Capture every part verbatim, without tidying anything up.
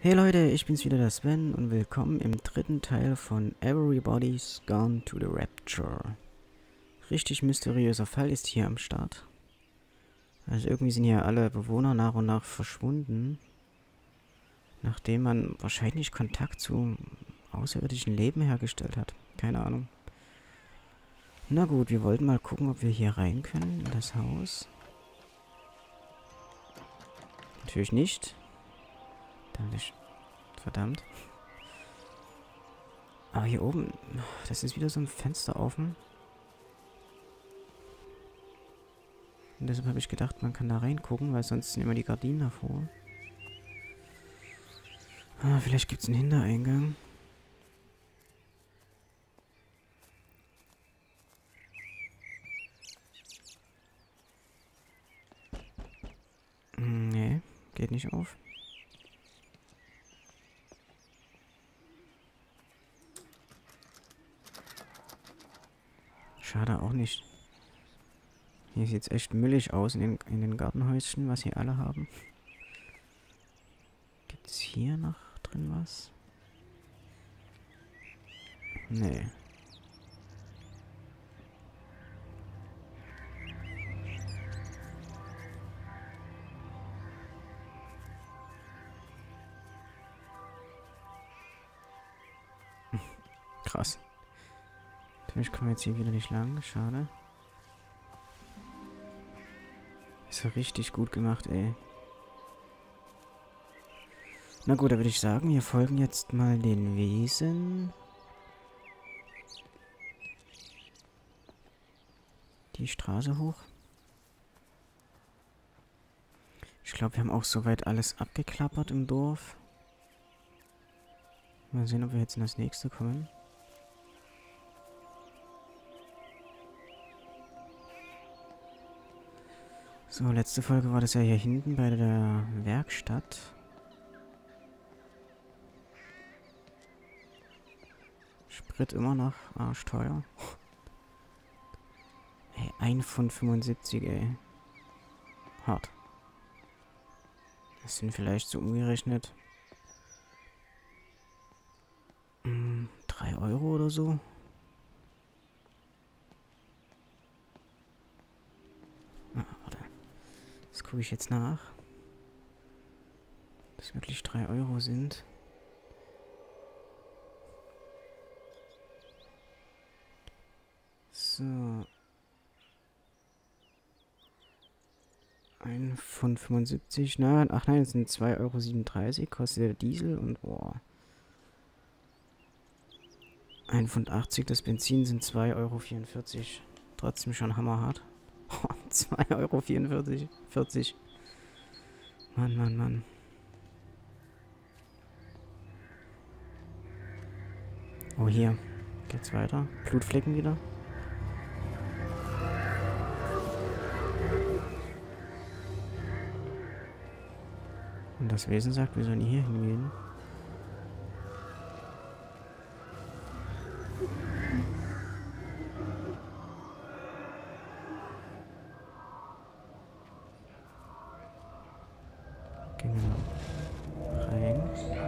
Hey Leute, ich bin's wieder, der Sven, und willkommen im dritten Teil von Everybody's Gone to the Rapture. Richtig mysteriöser Fall ist hier am Start. Also irgendwie sind hier alle Bewohner nach und nach verschwunden, nachdem man wahrscheinlich Kontakt zu außerirdischen Leben hergestellt hat. Keine Ahnung. Na gut, wir wollten mal gucken, ob wir hier rein können in das Haus. Natürlich nicht. Dann ist Verdammt. Aber hier oben, das ist wieder so ein Fenster offen. Und deshalb habe ich gedacht, man kann da reingucken, weil sonst sind immer die Gardinen davor. Ah, vielleicht gibt es einen Hintereingang. Hm, nee, geht nicht auf. Schade auch nicht. Hier sieht es echt müllig aus in den, in den Gartenhäuschen, was hier alle haben. Gibt es hier noch drin was? Nee. Krass. Natürlich kommen wir jetzt hier wieder nicht lang. Schade. Ist ja richtig gut gemacht, ey. Na gut, da würde ich sagen, wir folgen jetzt mal den Wesen. Die Straße hoch. Ich glaube, wir haben auch soweit alles abgeklappert im Dorf. Mal sehen, ob wir jetzt in das nächste kommen. So, letzte Folge war das ja hier hinten bei der Werkstatt. Sprit immer noch arschteuer. Ey, ein Pfund fünfundsiebzig, ey. Hart. Das sind vielleicht so umgerechnet mh, drei Euro oder so. Ah, warte. Das gucke ich jetzt nach. Das wirklich drei Euro sind. So. ein Pfund fünfundsiebzig. Na, ach nein, es sind zwei Euro siebenunddreißig. Kostet der Diesel und boah. ein Pfund achtzig. Das Benzin sind zwei Euro vierundvierzig. Trotzdem schon hammerhart. zwei Euro vierundvierzig. vierzig. Mann, Mann, Mann. Oh, hier geht's weiter. Blutflecken wieder. Und das Wesen sagt, wir sollen hier hingehen. Gehen wir mal rein.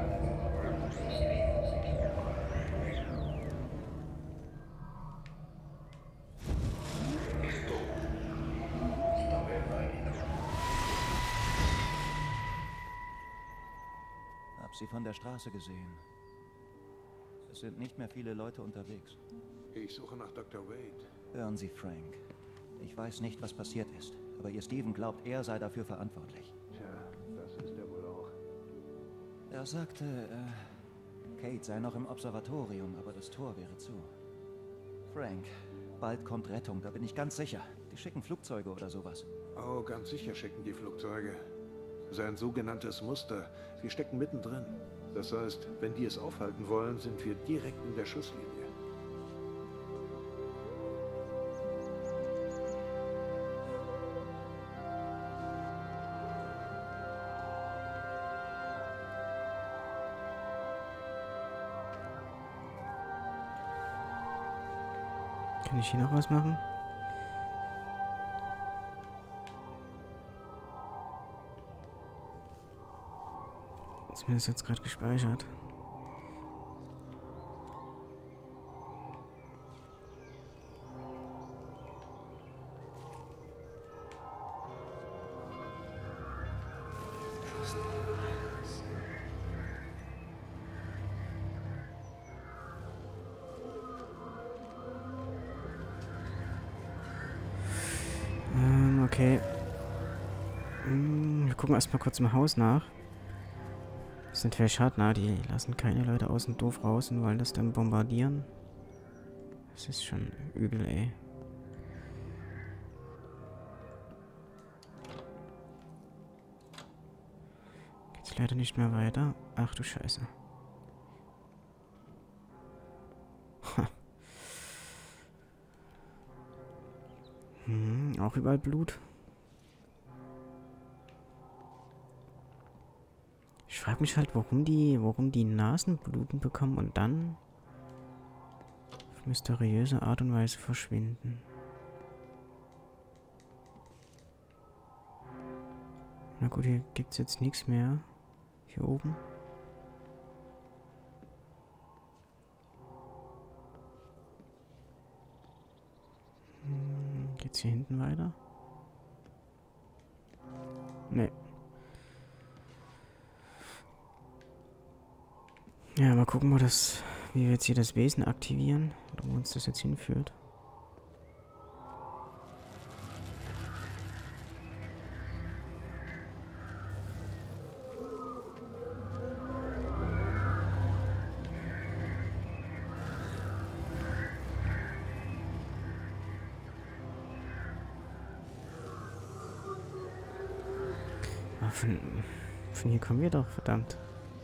Hab sie von der Straße gesehen. Es sind nicht mehr viele Leute unterwegs. Ich suche nach Doktor Wade. Hören Sie, Frank. Ich weiß nicht, was passiert ist, aber Ihr Steven glaubt, er sei dafür verantwortlich. Tja, das ist er wohl auch. Er sagte, äh, Kate sei noch im Observatorium, aber das Tor wäre zu. Frank, bald kommt Rettung, da bin ich ganz sicher. Die schicken Flugzeuge oder sowas. Oh, ganz sicher schicken die Flugzeuge. Sein sogenanntes Muster. Wir stecken mittendrin. Das heißt, wenn die es aufhalten wollen, sind wir direkt in der Schusslinie. Kann ich hier noch was machen? Zumindest jetzt gerade gespeichert. Ähm, okay. Hm, wir gucken erstmal kurz im Haus nach. Das sind vielleicht Schadner, die lassen keine Leute außen doof raus und wollen das dann bombardieren. Das ist schon übel, ey. Geht's leider nicht mehr weiter. Ach du Scheiße. Ha. Hm, auch überall Blut. Ich frage mich halt, warum die, warum die Nasenbluten bekommen und dann auf mysteriöse Art und Weise verschwinden. Na gut, hier gibt es jetzt nichts mehr. Hier oben. Hm, geht's hier hinten weiter? Nee. Ja, mal gucken, wo das, wie wir jetzt hier das Wesen aktivieren, wo uns das jetzt hinführt. Ah, von, von hier kommen wir doch, verdammt.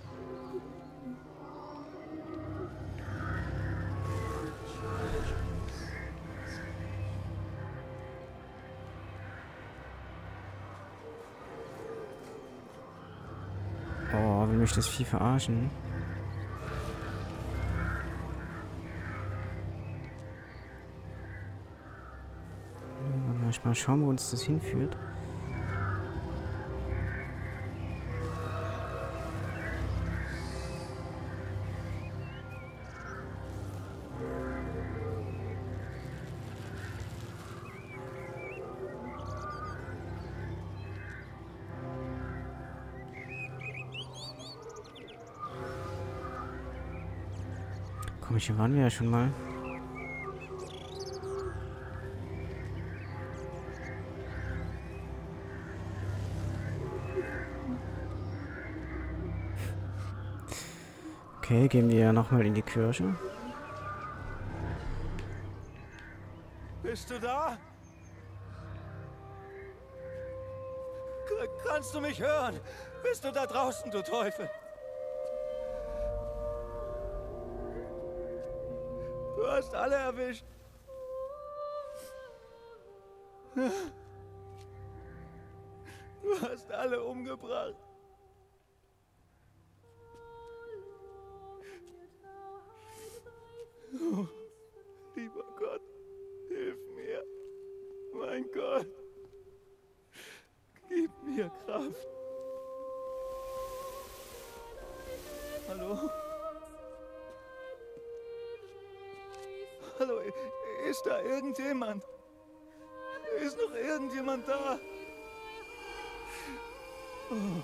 Oh, will mich das Vieh verarschen? Mal schauen, wo uns das hinführt. Komisch, hier waren wir ja schon mal. Okay, gehen wir nochmal in die Kirche. Bist du da? K- kannst du mich hören? Bist du da draußen, du Teufel? Du hast alle erwischt. Du hast alle umgebracht. Oh, lieber Gott, hilf mir. Mein Gott, gib mir Kraft. Hallo? Hallo, ist da irgendjemand? Ist noch irgendjemand da? Oh.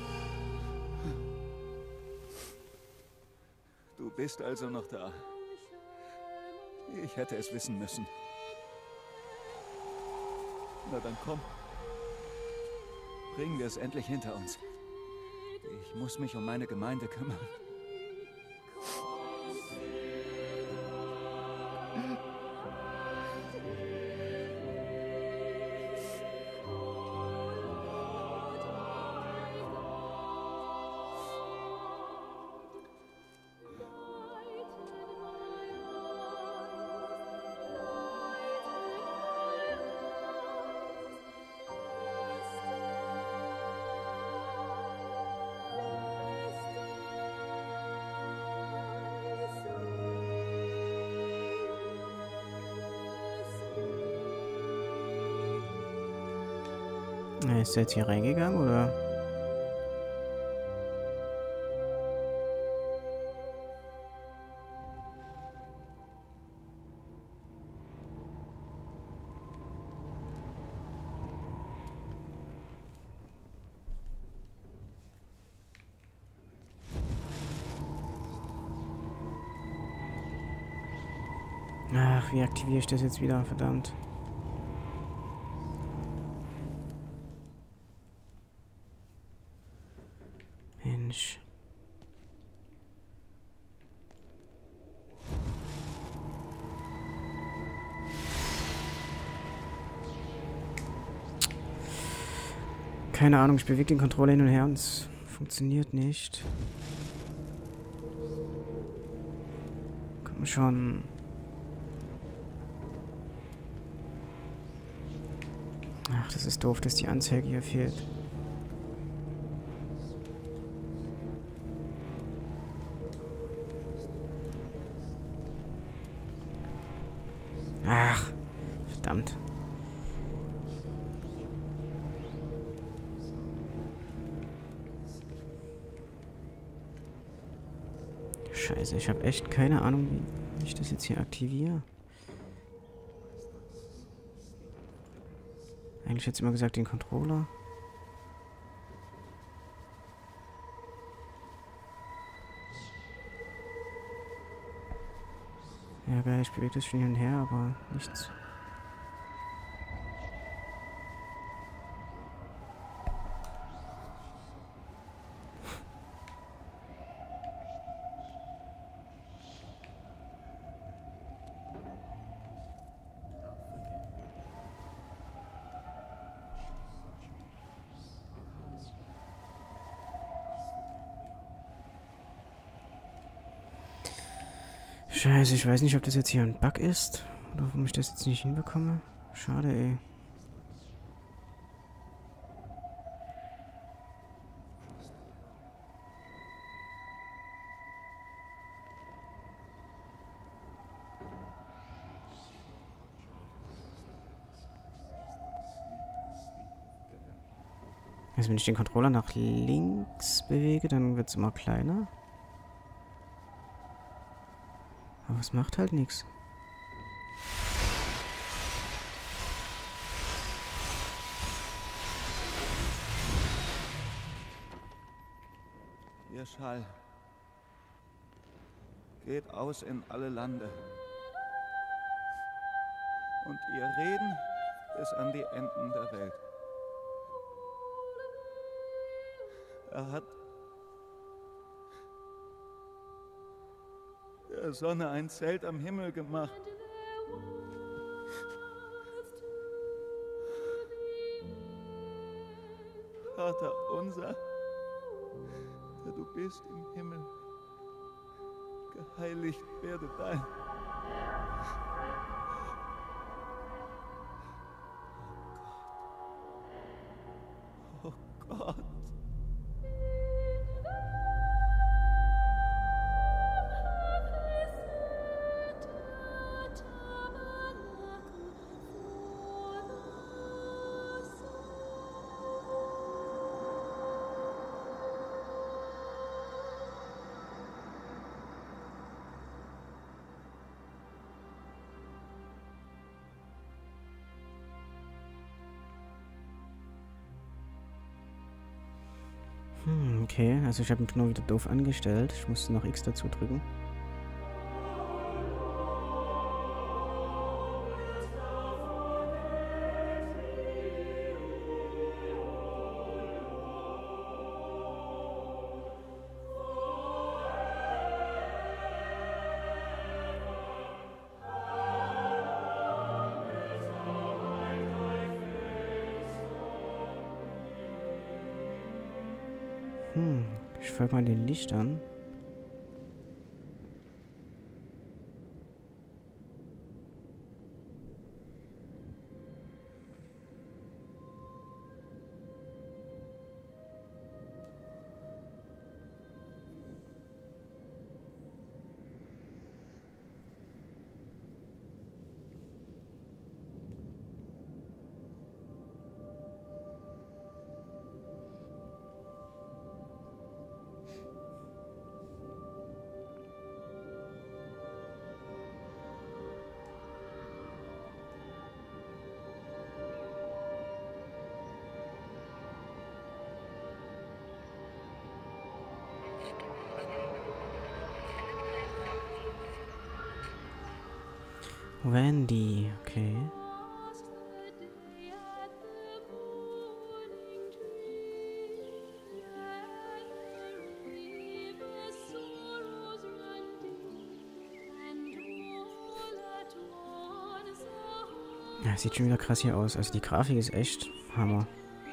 Du bist also noch da. Ich hätte es wissen müssen. Na dann komm. Bringen wir es endlich hinter uns. Ich muss mich um meine Gemeinde kümmern. Ist er jetzt hier reingegangen, oder? Ach, wie aktiviere ich das jetzt wieder? Verdammt. Mensch. Keine Ahnung, ich bewege den Controller hin und her und es funktioniert nicht. Komm schon. Ach, das ist doof, dass die Anzeige hier fehlt. Ach, verdammt. Scheiße, ich habe echt keine Ahnung, wie ich das jetzt hier aktiviere. Eigentlich hätte ich immer gesagt, den Controller. Ja, geil, ich bewege das schon hin und her, aber nichts. Scheiße, ich weiß nicht, ob das jetzt hier ein Bug ist. Oder warum ich das jetzt nicht hinbekomme. Schade, ey. Also wenn ich den Controller nach links bewege, dann wird es immer kleiner. Aber es macht halt nichts. Ihr Schall geht aus in alle Lande. Und ihr Reden bis an die Enden der Welt. Er hat der Sonne ein Zelt am Himmel gemacht. Vater unser, der du bist im Himmel, geheiligt werde dein. Oh Gott. Hm, okay. Also ich habe den Knopf wieder doof angestellt. Ich musste noch X dazu drücken. Hm, ich folge mal den Lichtern. Wendy, okay. Ja, sieht schon wieder krass hier aus. Also die Grafik ist echt Hammer.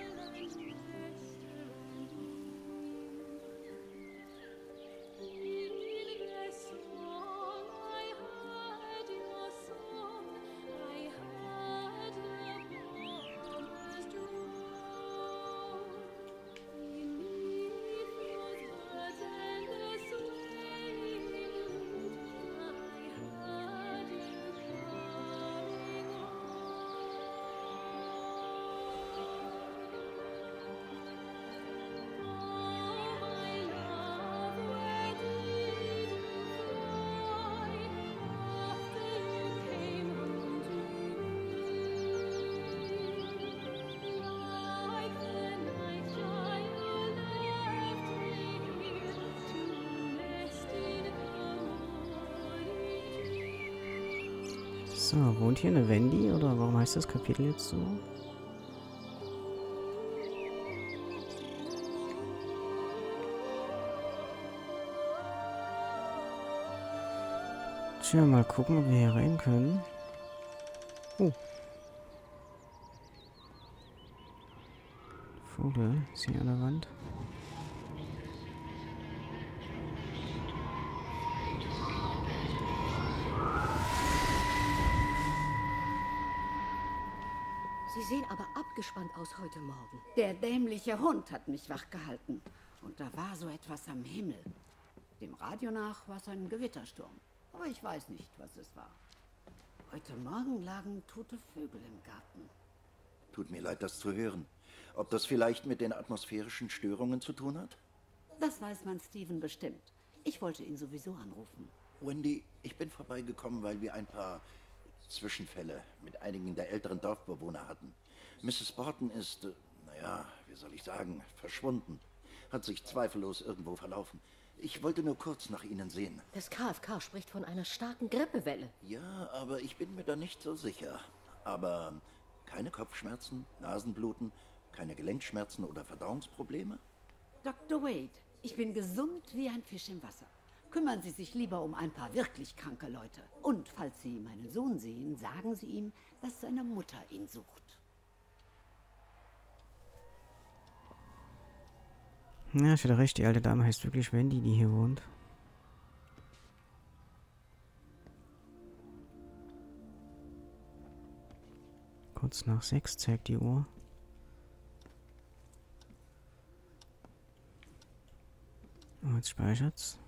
So, wohnt hier eine Wendy oder warum heißt das Kapitel jetzt so? Tja, mal gucken, ob wir hier rein können. Oh. Vogel, ist hier an der Wand. Sie sehen aber abgespannt aus heute Morgen. Der dämliche Hund hat mich wachgehalten. Und da war so etwas am Himmel. Dem Radio nach war es ein Gewittersturm. Aber ich weiß nicht, was es war. Heute Morgen lagen tote Vögel im Garten. Tut mir leid, das zu hören. Ob das vielleicht mit den atmosphärischen Störungen zu tun hat? Das weiß man Steven bestimmt. Ich wollte ihn sowieso anrufen. Wendy, ich bin vorbeigekommen, weil wir ein paar Zwischenfälle mit einigen der älteren Dorfbewohner hatten. Misses Borton ist, äh, naja, wie soll ich sagen, verschwunden. Hat sich zweifellos irgendwo verlaufen. Ich wollte nur kurz nach Ihnen sehen. Das K F K spricht von einer starken Grippewelle. Ja, aber ich bin mir da nicht so sicher. Aber keine Kopfschmerzen, Nasenbluten, keine Gelenkschmerzen oder Verdauungsprobleme? Doktor Wade, ich bin gesund wie ein Fisch im Wasser. Kümmern Sie sich lieber um ein paar wirklich kranke Leute. Und falls Sie meinen Sohn sehen, sagen Sie ihm, dass seine Mutter ihn sucht. Ja, ich hatte recht, die alte Dame heißt wirklich Wendy, die hier wohnt. Kurz nach sechs zeigt die Uhr. Oh, jetzt speichert's.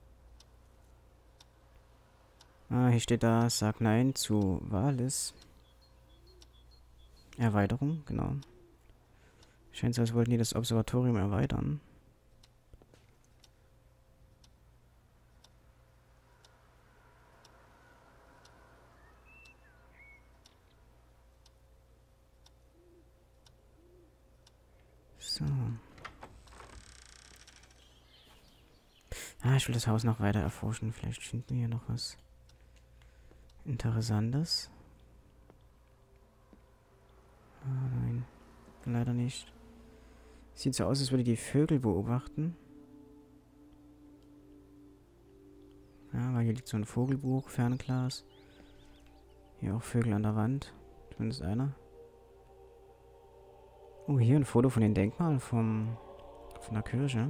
Ah, hier steht da, sag nein zu Valis. Erweiterung, genau. Scheint so, als wollten die das Observatorium erweitern. So. Ah, ich will das Haus noch weiter erforschen. Vielleicht finden wir hier noch was Interessantes. Ah, nein. Leider nicht. Sieht so aus, als würde die Vögel beobachten. Ja, weil hier liegt so ein Vogelbuch, Fernglas. Hier auch Vögel an der Wand. Zumindest einer. Oh, hier ein Foto von den Denkmalen vom, von der Kirche.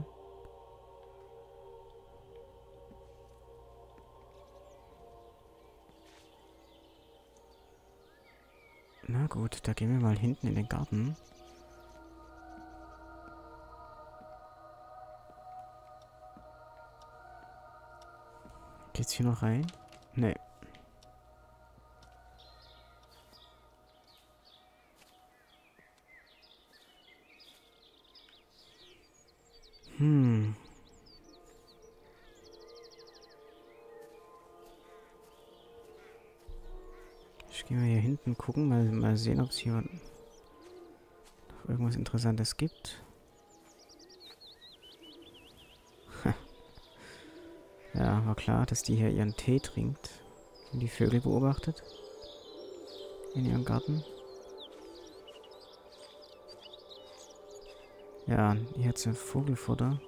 Na gut, da gehen wir mal hinten in den Garten. Geht's hier noch rein? Nee. Hm. Ich gehe mal hier hinten gucken, mal, mal sehen, ob es hier noch irgendwas Interessantes gibt. Ja, war klar, dass die hier ihren Tee trinkt und die Vögel beobachtet. In ihrem Garten. Ja, hier hat sie Vogelfutter.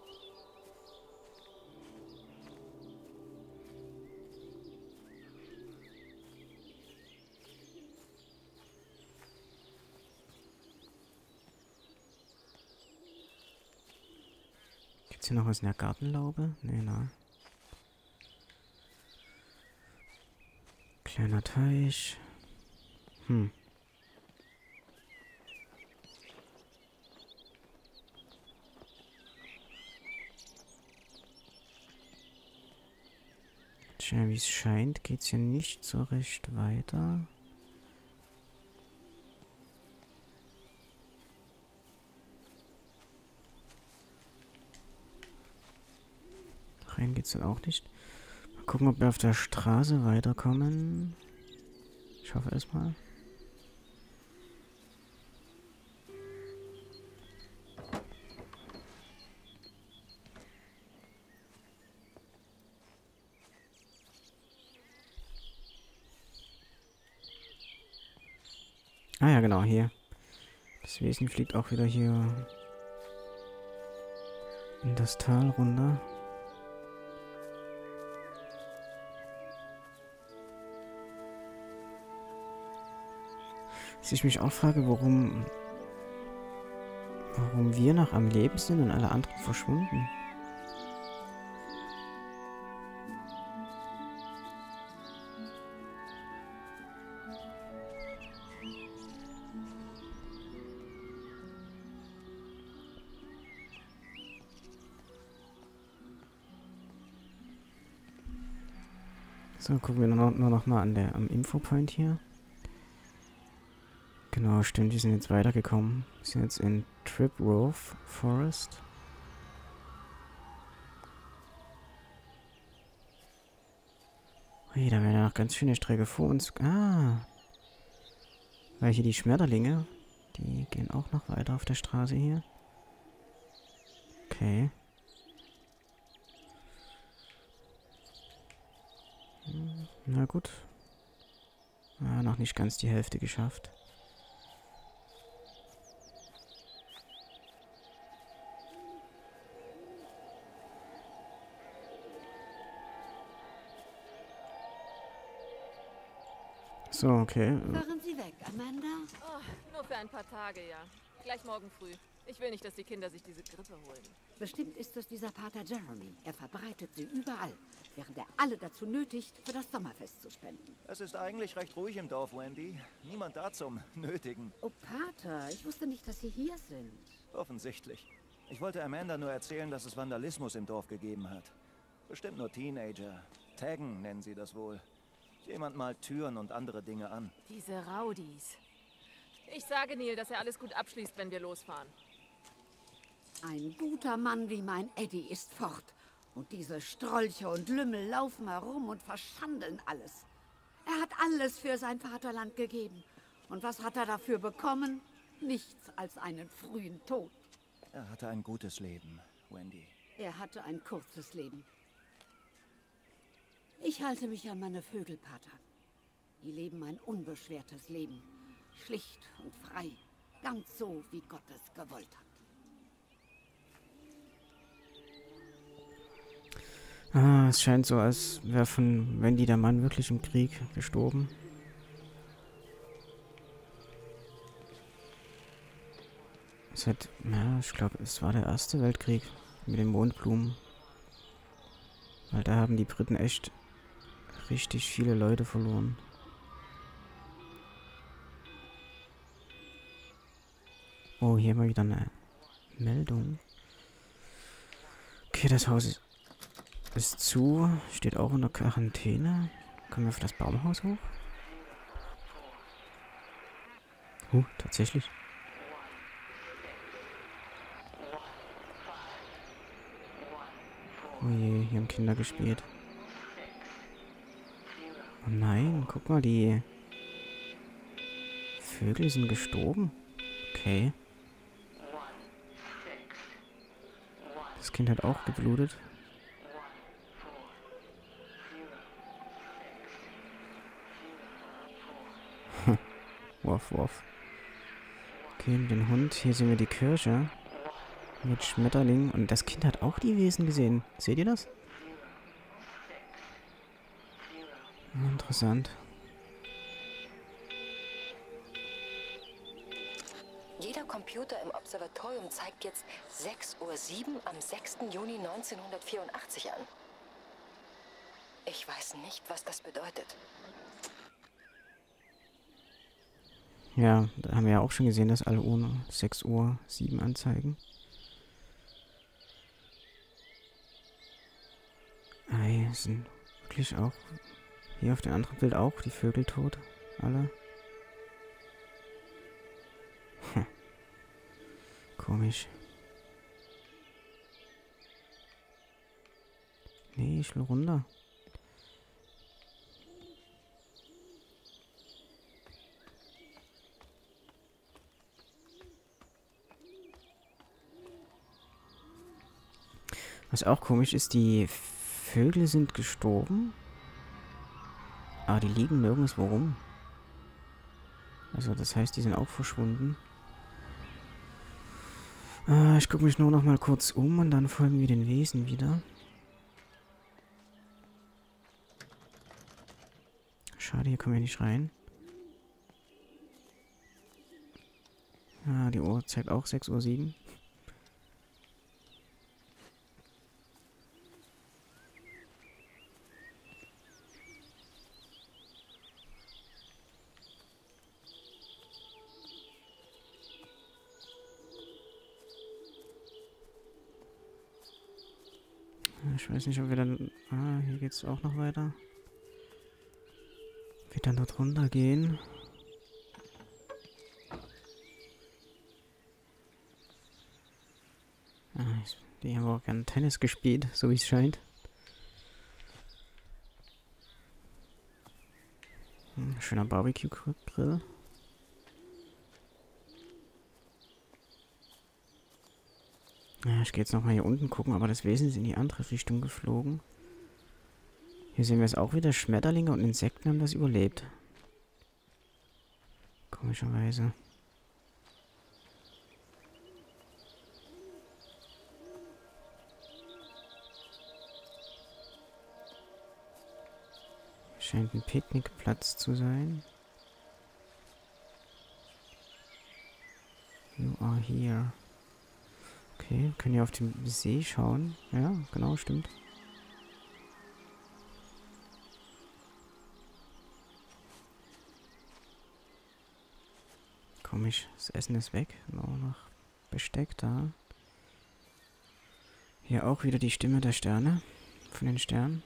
Gibt's hier noch was in der Gartenlaube? Nee, nein. Kleiner Teich. Hm. Tja, wie es scheint, geht's hier nicht so recht weiter. Rein geht's dann auch nicht. Mal gucken, ob wir auf der Straße weiterkommen. Ich hoffe es mal. Ah ja, genau, hier. Das Wesen fliegt auch wieder hier in das Tal runter. Was ich mich auch frage, warum warum wir noch am Leben sind und alle anderen verschwunden. So, gucken wir nur, nur noch mal an der, am Infopoint hier. Genau, stimmt, die sind jetzt weitergekommen. Wir sind jetzt in Tripgrove Forest. Ui, da wäre ja noch ganz schöne Strecke vor uns. Ah! Weil hier die Schmetterlinge, die gehen auch noch weiter auf der Straße hier. Okay. Na gut. Ah, noch nicht ganz die Hälfte geschafft. So, okay. Fahren Sie weg, Amanda? Oh, nur für ein paar Tage, ja. Gleich morgen früh. Ich will nicht, dass die Kinder sich diese Grippe holen. Bestimmt ist es dieser Pater Jeremy. Er verbreitet sie überall, während er alle dazu nötigt, für das Sommerfest zu spenden. Es ist eigentlich recht ruhig im Dorf, Wendy. Niemand da zum Nötigen. Oh, Pater, ich wusste nicht, dass Sie hier sind. Offensichtlich. Ich wollte Amanda nur erzählen, dass es Vandalismus im Dorf gegeben hat. Bestimmt nur Teenager. Taggen nennen sie das wohl. Jemand malt Türen und andere Dinge an. Diese Rowdies. Ich sage Neil, dass er alles gut abschließt, wenn wir losfahren. Ein guter Mann wie mein Eddie ist fort. Und diese Strolche und Lümmel laufen herum und verschandeln alles. Er hat alles für sein Vaterland gegeben. Und was hat er dafür bekommen? Nichts als einen frühen Tod. Er hatte ein gutes Leben, Wendy. Er hatte ein kurzes Leben. Ich halte mich an meine Vögel, Pater. Die leben ein unbeschwertes Leben. Schlicht und frei. Ganz so, wie Gott es gewollt hat. Ah, es scheint so, als wäre von Wendy der Mann wirklich im Krieg gestorben. Es hat, ja, ich glaube, es war der erste Weltkrieg mit den Mondblumen. Weil da haben die Briten echt richtig viele Leute verloren. Oh, hier mal wieder eine Meldung. Okay, das Haus ist, ist zu. Steht auch unter Quarantäne. Kommen wir auf das Baumhaus hoch? Huh, tatsächlich. Oh je, hier haben Kinder gespielt. Oh nein, guck mal, die Vögel sind gestorben. Okay. Das Kind hat auch geblutet. Hm. Aufwurf. Okay, den Hund. Hier sehen wir die Kirche. Mit Schmetterling. Und das Kind hat auch die Wesen gesehen. Seht ihr das? Interessant. Jeder Computer im Observatorium zeigt jetzt sechs Uhr sieben am sechsten Juni neunzehnhundertvierundachtzig an. Ich weiß nicht, was das bedeutet. Ja, da haben wir ja auch schon gesehen, dass alle Uhren sechs Uhr sieben anzeigen. Ei, sind wirklich auch hier auf dem anderen Bild auch die Vögel tot. Alle. Hm. Komisch. Nee, ich will runter. Was auch komisch ist, die Vögel sind gestorben. Aber die liegen nirgendwo rum. Also das heißt, die sind auch verschwunden. Äh, ich gucke mich nur noch mal kurz um und dann folgen wir den Wesen wieder. Schade, hier kommen wir nicht rein. Ah, die Uhr zeigt auch sechs Uhr sieben. Ich weiß nicht, ob wir dann... Ah, hier geht es auch noch weiter. Wir dann dort runter gehen. Ah, ich, die haben auch gerne Tennis gespielt, so wie es scheint. Hm, schöner Barbecue-Grill. Ja, ich gehe jetzt nochmal hier unten gucken, aber das Wesen ist in die andere Richtung geflogen. Hier sehen wir es auch wieder. Schmetterlinge und Insekten haben das überlebt. Komischerweise. Scheint ein Picknickplatz zu sein. You are here. Okay, können hier auf den See schauen. Ja, genau, stimmt. Komisch, das Essen ist weg. Nur noch Besteck da. Hier auch wieder die Stimme der Sterne. Von den Sternen.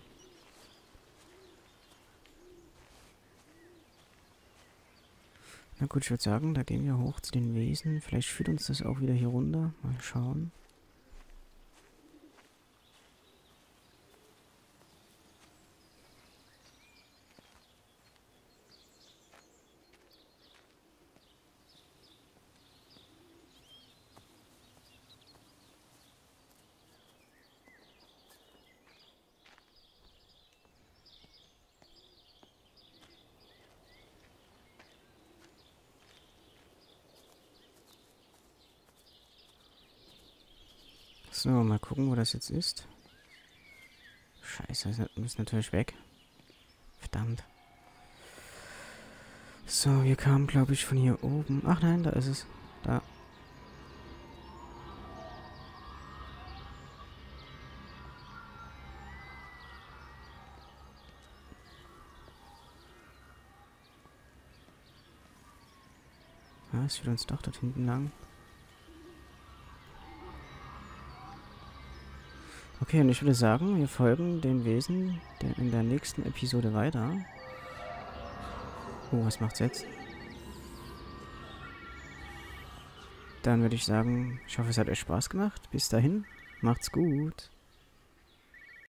Na gut, ich würde sagen, da gehen wir hoch zu den Wesen. Vielleicht führt uns das auch wieder hier runter. Mal schauen. So, mal gucken, wo das jetzt ist. Scheiße, das ist natürlich weg. Verdammt. So, wir kamen, glaube ich, von hier oben. Ach nein, da ist es. Da. Ja, es führt uns doch dort hinten lang. Okay, und ich würde sagen, wir folgen den Wesen der in der nächsten Episode weiter. Oh, was macht's jetzt? Dann würde ich sagen, ich hoffe, es hat euch Spaß gemacht. Bis dahin, macht's gut.